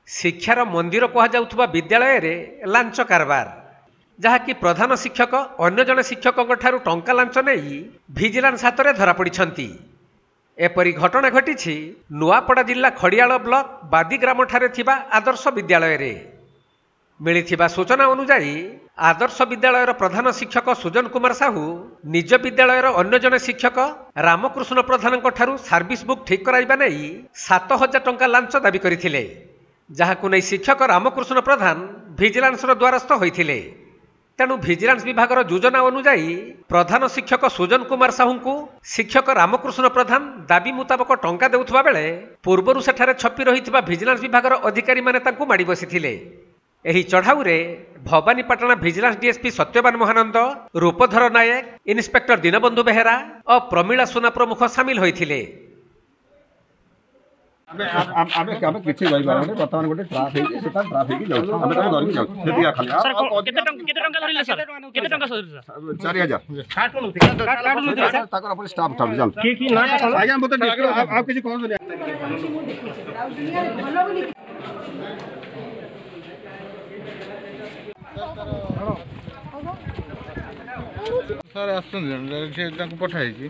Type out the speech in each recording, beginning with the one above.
शिक्षार मंदिर कहुवा विद्यालय रे लांच कारबार जहाँकि प्रधान शिक्षक अन्य जड़े शिक्षक टंका लांच नहीं भिजिलांस हाथ में धरा पड़ी। एपरी घटना घटी नुआपड़ा जिला खड़ियाल ब्लॉक बादी ग्राम ठारे थिबा आदर्श विद्यालय रे। मिलिथिबा सूचना अनुसार आदर्श विद्यालयर प्रधान शिक्षक सुजन कुमार साहू निज विद्यालयर अन्य जड़े शिक्षक रामकृष्ण प्रधान सर्विस बुक ठीक कराइबा नहीं 7,000 टंका लांच दाबी करथिले, जहाकु नै शिक्षक रामकृष्ण प्रधान भिजिलांसर द्वारस्थ होइथिले। तेणु भिजिलांस विभागर योजना अनुसार प्रधान शिक्षक सुजन कुमार साहू को शिक्षक रामकृष्ण प्रधान दाबी मुताबक टंका देउथबा बेले पूर्वरु सेठारे छपी रहितबा भिजिलांस विभागर अधिकारी माने तांकु माडी बसिथिले। एही चढ़ाऊ रे Bhawanipatna vigilance DSP Satyaban Mahanand, Rupdhar Nayak, inspector Dinabandhu Behera और प्रमीला सुना प्रमुख सामिल होइथिले। आमे किछि गई बारे वर्तमान गोटे ट्राफ हे जे सेटा ट्राफ हे कि जाउ आमे ताको धरि जाउ सेतिया खाली सर केते टंका धरिले सर केते टंका सर 4000 काट कोन ताकर अपन स्टाफ था चल की ना आज्ञा मते आप किछि कहन सर आसन जे ताको पठाई छी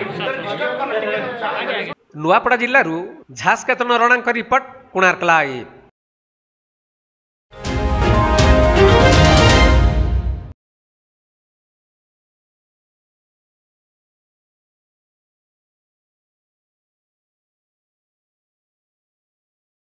नुआपड़ा जिल्लारू झास केतन रणांक रिपोर्ट कोणार्क लाइव।